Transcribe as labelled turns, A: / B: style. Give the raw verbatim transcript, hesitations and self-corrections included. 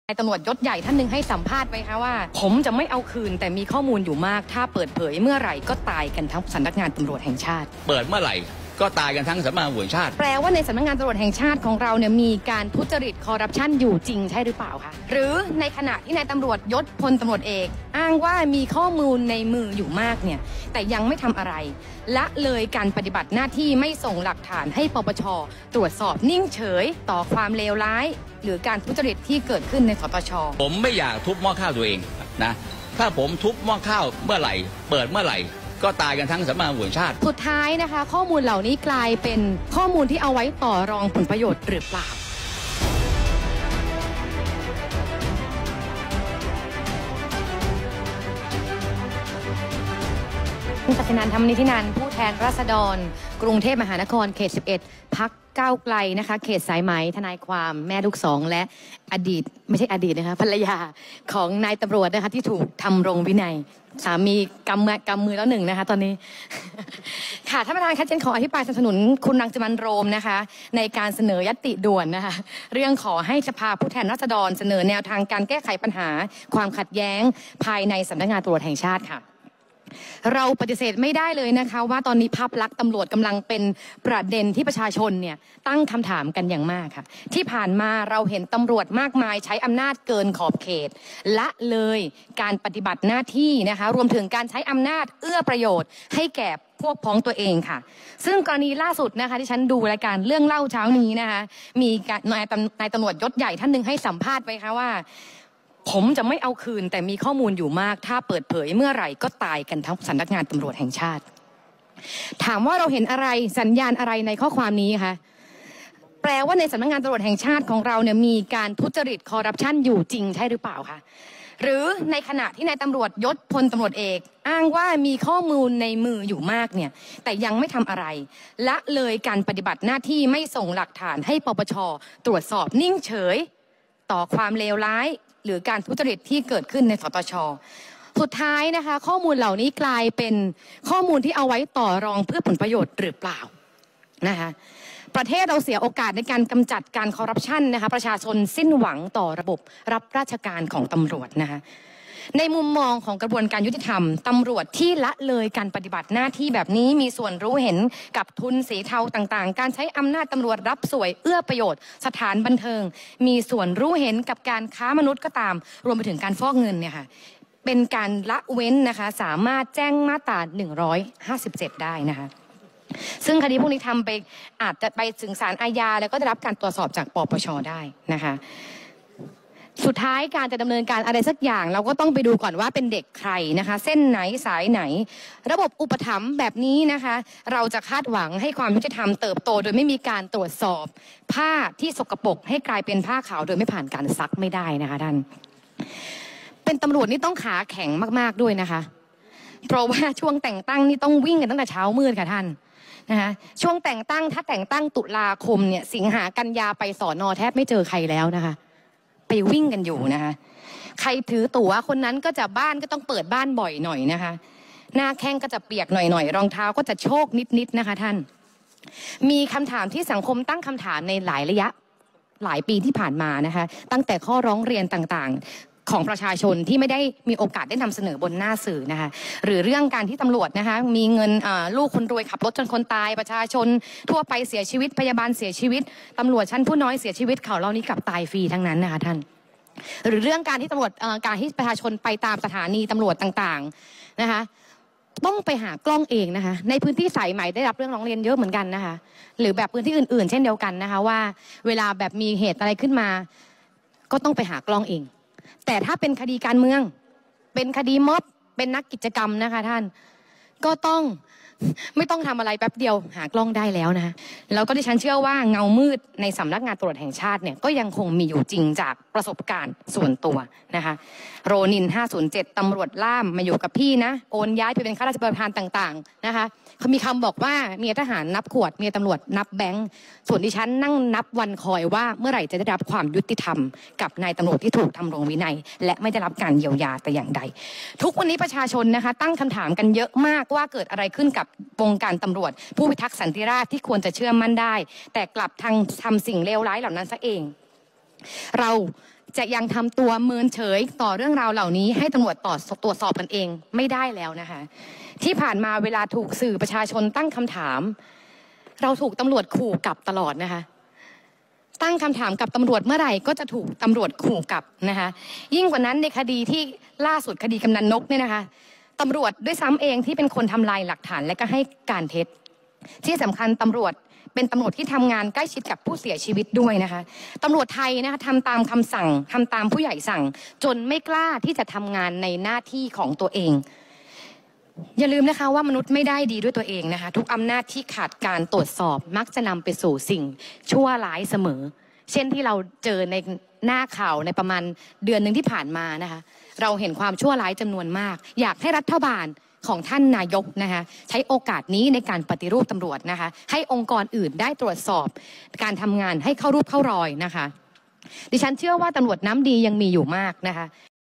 A: นายตำรวจยศใหญ่ท่านหนึ่งให้สัมภาษณ์ไว้ค่ะว่าผมจะไม่เอาคืนแต่มีข้อมูลอยู่มากถ้าเปิดเผยเมื่อไหร่ก็ตายกันทั้งสำนักงานตำรวจแห่งชาติ
B: เปิดเมื่อไหร่ก็ตายกันทั้งสำนักงานตำรวจแห่งชาติ
A: แปลว่าในสำนักงานตำรวจแห่งชาติของเราเนี่ยมีการทุจริตคอร์รัปชันอยู่จริงใช่หรือเปล่าคะหรือในขณะที่นายตำรวจยศพลตำรวจเอกอ้างว่ามีข้อมูลในมืออยู่มากเนี่ยแต่ยังไม่ทำอะไรละเลยการปฏิบัติหน้าที่ไม่ส่งหลักฐานให้ปปช.ตรวจสอบนิ่งเฉยต่อความเลวร้ายหรือการทุจริตที่เกิดขึ้นในสตช.
B: ผมไม่อยากทุบหม้อข้าวตัวเองนะถ้าผมทุบหม้อข้าวเมื่อไหร่เปิดเมื่อไหร่ก็ตายกันทั้งสำนักงานตำรวจแห่งชาติ
A: สุดท้ายนะคะข้อมูลเหล่านี้กลายเป็นข้อมูลที่เอาไว้ต่อรองผลประโยชน์หรือเปล่าคุณปฏินันท์ ธรรมนิธินันท์ผู้แทนราษฎรกรุงเทพมหานครเขตสิบเอ็ดพรรคก้าวไกลนะคะเขตสายไหมทนายความแม่ลูกสองและอดีตไม่ใช่อดีตนะคะภรรยาของนายตำรวจนะคะที่ถูกทำรงวินัยสามีกำมือกำมือแล้วหนึ่งนะคะตอนนี้ ค่ะท่านประธานคะเจนขออภิปรายสนับสนุนคุณรังสิมันต์โรมนะคะในการเสนอญัตติด่วนนะคะเรื่องขอให้สภาผู้แทนราษฎรเสนอแนวทางการแก้ไขปัญหาความขัดแย้งภายในสำนักงานตำรวจแห่งชาติค่ะเราปฏิเสธไม่ได้เลยนะคะว่าตอนนี้ภาพลักษณ์ตำรวจกำลังเป็นประเด็นที่ประชาชนเนี่ยตั้งคำถามกันอย่างมากค่ะที่ผ่านมาเราเห็นตำรวจมากมายใช้อำนาจเกินขอบเขตละเลยการปฏิบัติหน้าที่นะคะรวมถึงการใช้อำนาจเอื้อประโยชน์ให้แก่พวกพ้องตัวเองค่ะซึ่งกรณีล่าสุดนะคะที่ฉันดูรายการเรื่องเล่าเช้านี้นะคะมีนายนายตำรวจยศใหญ่ท่านหนึ่งให้สัมภาษณ์ไว้ค่ะว่าผมจะไม่เอาคืนแต่มีข้อมูลอยู่มากถ้าเปิดเผยเมื่อไหร่ก็ตายกันทั้งสำนักงานตำรวจแห่งชาติถามว่าเราเห็นอะไรสัญญาณอะไรในข้อความนี้คะแปลว่าในสำนักงานตำรวจแห่งชาติของเราเนี่ยมีการทุจริตคอร์รัปชันอยู่จริงใช่หรือเปล่าคะหรือในขณะที่นายตำรวจยศพลตำรวจเอกอ้างว่ามีข้อมูลในมืออยู่มากเนี่ยแต่ยังไม่ทำอะไรละเลยการปฏิบัติหน้าที่ไม่ส่งหลักฐานให้ปปช.ตรวจสอบนิ่งเฉยต่อความเลวร้ายหรือการทุจริตที่เกิดขึ้นในสตช.สุดท้ายนะคะข้อมูลเหล่านี้กลายเป็นข้อมูลที่เอาไว้ต่อรองเพื่อผลประโยชน์หรือเปล่านะคะประเทศเราเสียโอกาสในการกำจัดการคอร์รัปชันนะคะประชาชนสิ้นหวังต่อระบบรับราชการของตำรวจนะคะในมุมมองของกระบวนการยุติธรรมตำรวจที่ละเลยการปฏิบัติหน้าที่แบบนี้มีส่วนรู้เห็นกับทุนสีเทาต่างๆการใช้อำนาจตำรวจรับสวยเอื้อประโยชน์สถานบันเทิงมีส่วนรู้เห็นกับการค้ามนุษย์ก็ตามรวมไปถึงการฟอกเงินเนี่ยค่ะเป็นการละเว้นนะคะสามารถแจ้งมาตราหนึ่งร้อยห้าสิบเจ็ดได้นะคะซึ่งคดีพวกนี้ทำไปอาจจะไปถึงศาลอาญาแล้วก็ได้รับการตรวจสอบจากปปช.ได้นะคะสุดท้ายการจะดำเนินการอะไรสักอย่างเราก็ต้องไปดูก่อนว่าเป็นเด็กใครนะคะเส้นไหนสายไหนระบบอุปถัมภ์แบบนี้นะคะเราจะคาดหวังให้ความยุติธรรมเติบโตโดยไม่มีการตรวจสอบผ้าที่สกปรกให้กลายเป็นผ้าขาวโดยไม่ผ่านการซักไม่ได้นะคะท่านเป็นตำรวจนี่ต้องขาแข็งมากๆด้วยนะคะเพราะว่าช่วงแต่งตั้งนี่ต้องวิ่งกันตั้งแต่เช้ามืดค่ะท่านนะคะช่วงแต่งตั้งถ้าแต่งตั้งตุลาคมเนี่ยสิงหากันยาไปสอนอแทบไม่เจอใครแล้วนะคะไปวิ่งกันอยู่นะคะใครถือตั๋วคนนั้นก็จะบ้านก็ต้องเปิดบ้านบ่อยหน่อยนะคะหน้าแข้งก็จะเปียกหน่อยๆรองเท้าก็จะโชคนิดๆนะคะท่านมีคำถามที่สังคมตั้งคำถามในหลายระยะหลายปีที่ผ่านมานะคะตั้งแต่ข้อร้องเรียนต่างๆของประชาชนที่ไม่ได้มีโอกาสได้นำเสนอบนหน้าสื่อนะคะหรือเรื่องการที่ตำรวจนะคะมีเงินลูกคนรวยขับรถจนคนตายประชาชนทั่วไปเสียชีวิตพยาบาลเสียชีวิตตำรวจชั้นผู้น้อยเสียชีวิตเขาเหล่านี้กลับตายฟรีทั้งนั้นนะคะท่านหรือเรื่องการที่ตำรวจการที่ประชาชนไปตามสถานีตำรวจต่างๆนะคะต้องไปหากล้องเองนะคะในพื้นที่สายใหม่ได้รับเรื่องร้องเรียนเยอะเหมือนกันนะคะหรือแบบพื้นที่อื่นๆเช่นเดียวกันนะคะว่าเวลาแบบมีเหตุอะไรขึ้นมาก็ต้องไปหากล้องเองแต่ถ้าเป็นคดีการเมืองเป็นคดีม็อบเป็นนักกิจกรรมนะคะท่านก็ต้องไม่ต้องทำอะไรแป๊บเดียวหากล้องได้แล้วนะแล้วก็ดิฉันเชื่อว่าเงามืดในสำนักงานตำรวจแห่งชาติเนี่ยก็ยังคงมีอยู่จริงจากประสบการณ์ส่วนตัวนะคะโรนินห้าศูนย์เจ็ดตำรวจล่ามมาอยู่กับพี่นะโอนย้ายไปเป็นข้าราชการต่างๆนะคะเขามีคำบอกว่าเมียทหารนับขวดเมียตำรวจนับแบงค์ส่วนดิฉันนั่งนับวันคอยว่าเมื่อไหร่จะได้รับความยุติธรรมกับนายตำรวจที่ถูกทำรงวินัยและไม่ได้รับการเยียวยาแต่อย่างใดทุกวันนี้ประชาชนนะคะตั้งคำถามกันเยอะมากว่าเกิดอะไรขึ้นกับวงการตำรวจผู้พิทักษ์สันติราษฎร์ที่ควรจะเชื่อมั่นได้แต่กลับทางทำสิ่งเลวร้ายเหล่านั้นซะเองเราจะยังทำตัวเมินเฉยต่อเรื่องราวเหล่านี้ให้ตำรวจต่อตรวจสอบกันเองไม่ได้แล้วนะคะที่ผ่านมาเวลาถูกสื่อประชาชนตั้งคำถามเราถูกตำรวจขู่กลับตลอดนะคะตั้งคำถามกับตำรวจเมื่อไหร่ก็จะถูกตำรวจขู่กลับนะคะยิ่งกว่านั้นในคดีที่ล่าสุดคดีกำนันนกเนี่ยนะคะตำรวจด้วยซ้ำเองที่เป็นคนทำลายหลักฐานและก็ให้การเท็จที่สำคัญตำรวจเป็นตำรวจที่ทำงานใกล้ชิดกับผู้เสียชีวิตด้วยนะคะตำรวจไทยนะคะทำตามคำสั่งทำตามผู้ใหญ่สั่งจนไม่กล้าที่จะทำงานในหน้าที่ของตัวเองอย่าลืมนะคะว่ามนุษย์ไม่ได้ดีด้วยตัวเองนะคะทุกอำนาจที่ขาดการตรวจสอบมักจะนำไปสู่สิ่งชั่วร้ายเสมอเช่นที่เราเจอในหน้าข่าวในประมาณเดือนหนึ่งที่ผ่านมานะคะเราเห็นความชั่วร้ายจำนวนมากอยากให้รัฐบาลของท่านนายกนะคะใช้โอกาสนี้ในการปฏิรูปตำรวจนะคะให้องค์กรอื่นได้ตรวจสอบการทำงานให้เข้ารูปเข้ารอยนะคะดิฉันเชื่อว่าตำรวจน้ำดียังมีอยู่มากนะคะ